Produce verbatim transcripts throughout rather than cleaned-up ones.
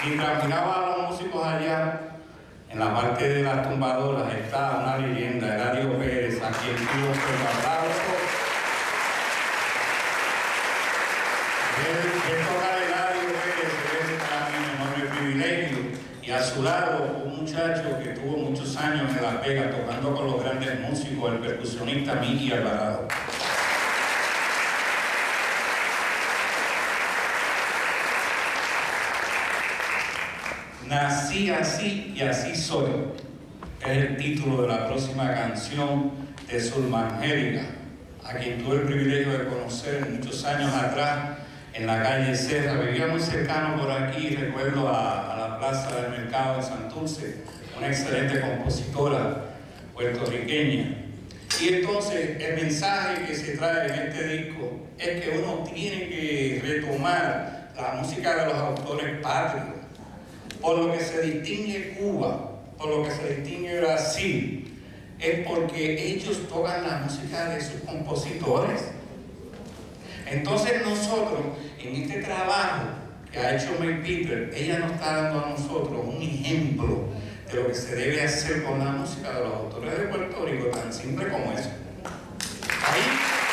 Mientras miraba a los músicos allá, en la parte de las tumbadoras está una leyenda, Eladio Pérez, a quien pido un fuerte aplauso. Ver tocar a Eladio Pérez es para mí un enorme privilegio, y a su lado un muchacho que tuvo muchos años en La Vega tocando con los grandes músicos, el percusionista Miki Alvarado. Nací así y así soy, es el título de la próxima canción de Zulma Angélica, a quien tuve el privilegio de conocer muchos años atrás en la calle Serra. Vivía muy cercano por aquí, recuerdo a, a la plaza del mercado de Santurce, una excelente compositora puertorriqueña. Y entonces el mensaje que se trae en este disco es que uno tiene que retomar la música de los autores patrios, por lo que se distingue Cuba, por lo que se distingue Brasil, es porque ellos tocan la música de sus compositores. Entonces nosotros, en este trabajo que ha hecho May Piper, ella nos está dando a nosotros un ejemplo de lo que se debe hacer con la música de los autores de Puerto Rico, tan simple como eso. Ahí,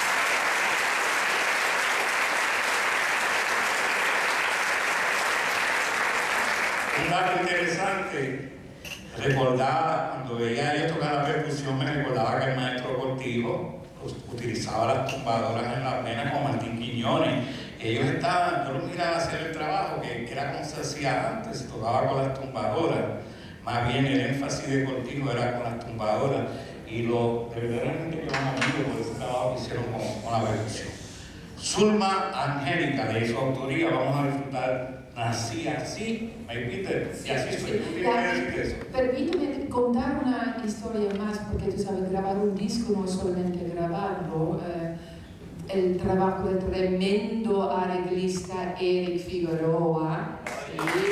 un dato interesante, recordaba, cuando veía a ellos tocar la percusión, me recordaba que el maestro Cortijo utilizaba las tumbadoras en la plena con Martín Quiñones. Ellos estaban, yo los miraba hacer el trabajo, que era como se hacía antes, se tocaba con las tumbadoras. Más bien el énfasis de Cortijo era con las tumbadoras. Y lo de verdad gente que van a venir por ese trabajo que hicieron con, con la percusión. Zulma Angélica, de su autoría, vamos a disfrutar Nací así, May Piper, y así soy. ¿Tú tienes que decir eso? Permíteme contar una historia más, porque tú sabes, grabar un disco no es solamente grabarlo. Eh, el trabajo del tremendo arreglista Eric Figueroa. Sí, sí.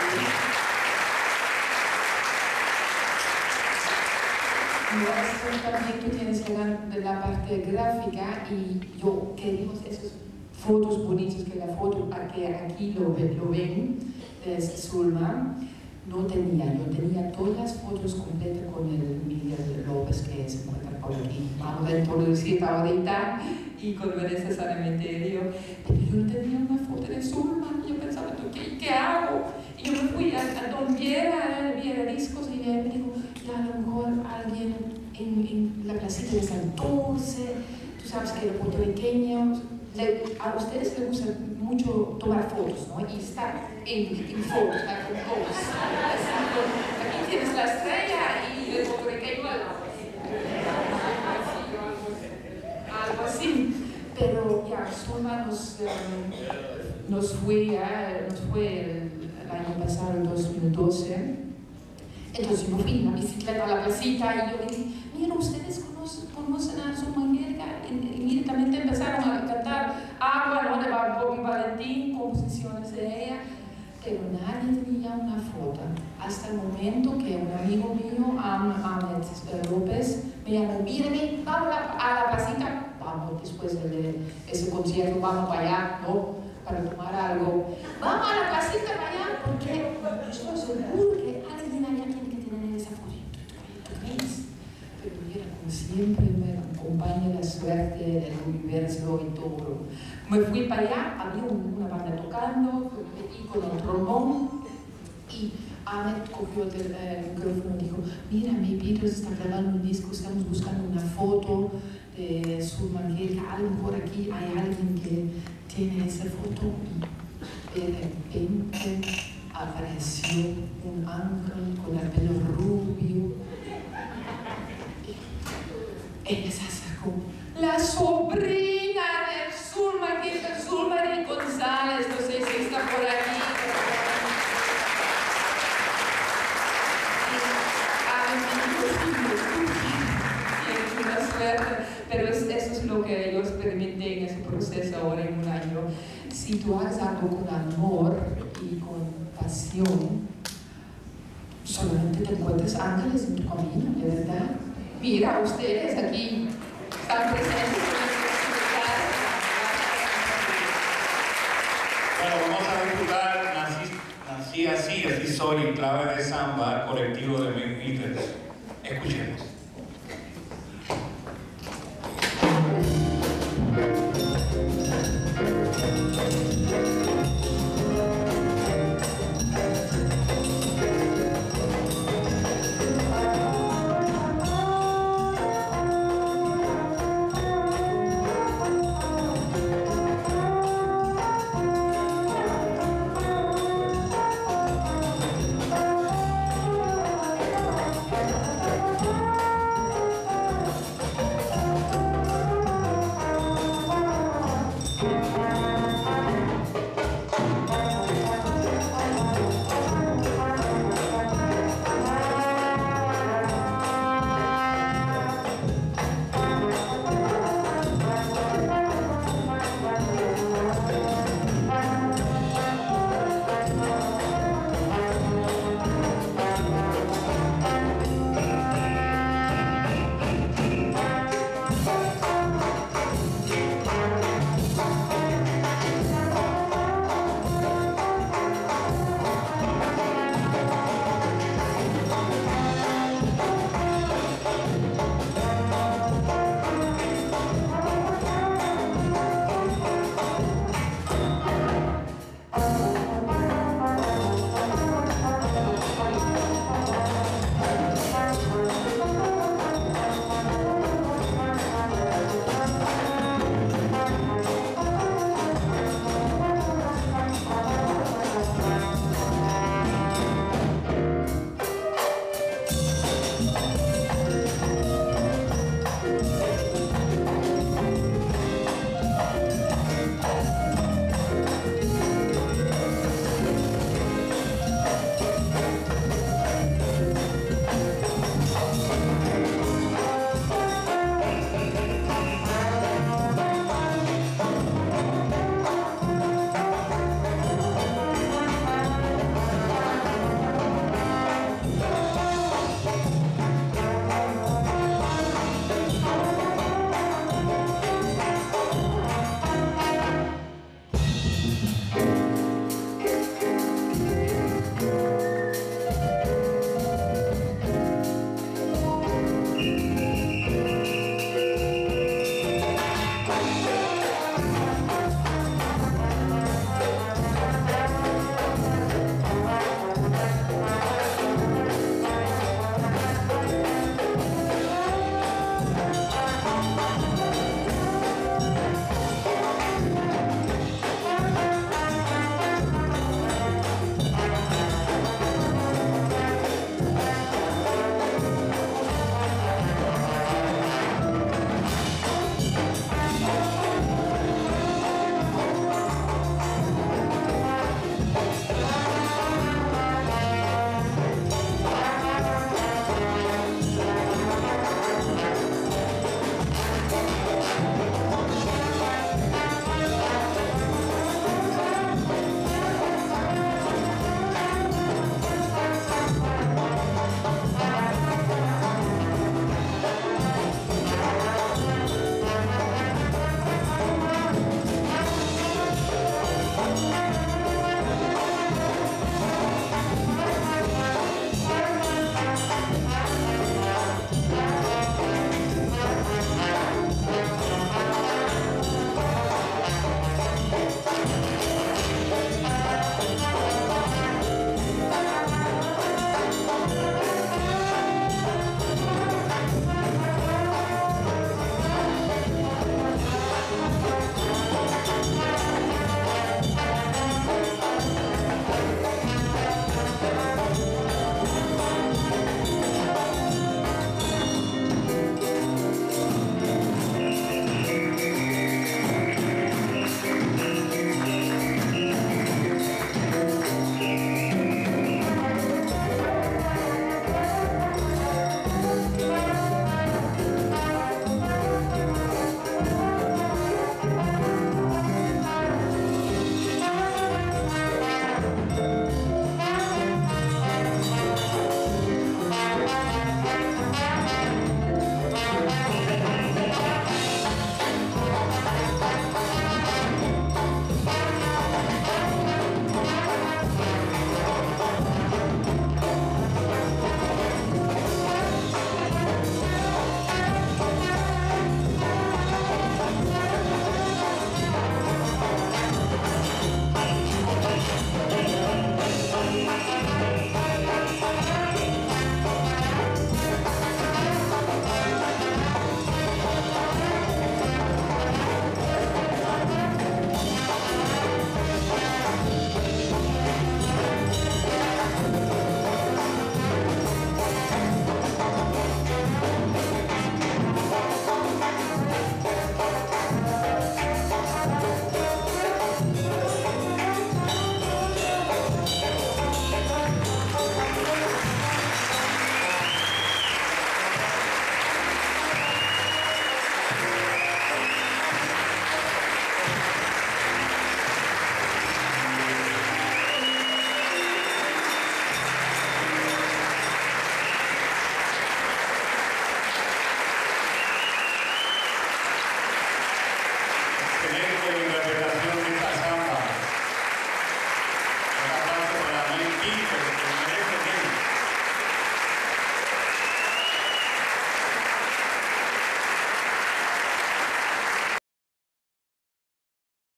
No, también tú tienes la, la parte gráfica, y yo queríamos esas fotos bonitas, que la foto que aquí lo, lo ven es Zulma. No tenía, yo tenía todas las fotos completas con el Miguel López, que se encuentra por aquí, vamos a introducir ahorita, y con Vanessa Sanemeterio, pero yo no tenía una foto de Zulma. Yo pensaba, ¿qué, qué hago? Y yo me fui a, a Don Viera, Viera Discos, y él me dijo, ya a lo mejor alguien en, en la placita de Santurce, tú sabes que los puertorriqueños, le, a ustedes les gusta mucho tomar fotos, ¿no? Y estar en, en fotos, estar con fotos. Aquí tienes la estrella y el puertorriqueño al lado. Algo así. Pero ya, Zulma nos, um, nos fue, ya, nos fue el, el año pasado, el dos mil doce. Entonces yo fui en la bicicleta a la placita y yo le dije, mira, ustedes conocen, conocen a Zulma Angélica. Inmediatamente empezaron a cantar Agua, ¿no? De Bobby Valentín, composiciones de ella, pero nadie tenía una foto. Hasta el momento que un amigo mío, Ahmed López, me llamó, mírame, vamos a la, a la placita, vamos, después de ese concierto, vamos para allá, ¿no? Para tomar algo. Vamos a la placita para allá, porque estoy seguro que alguien allá tiene que tener esa foto. Pero mira, como siempre me acompaña la suerte del universo y todo. Me fui para allá, había una banda tocando, y con el trombón, y Ahmed cogió el, el micrófono y dijo, mira, May Piper está grabando un disco, estamos buscando una foto de Zulma Angélica, alguien por aquí, hay alguien que tiene esa foto. Y de repente apareció un ángel con el pelo rubio. Ella se acercó, la sobrina de Zulma, que es Zulma de González, no sé si está por aquí. Tiene una suerte, pero es, eso es lo que yo experimenté en ese proceso ahora en un año. Si tú haces algo con amor y con pasión, solamente te encuentras ángeles en tu camino, de verdad. Mira, ustedes aquí están presentes. Bueno, vamos a disfrutar Nací, Sí, así, así soy, clave de samba, colectivo de mis Beatles. Escuchemos.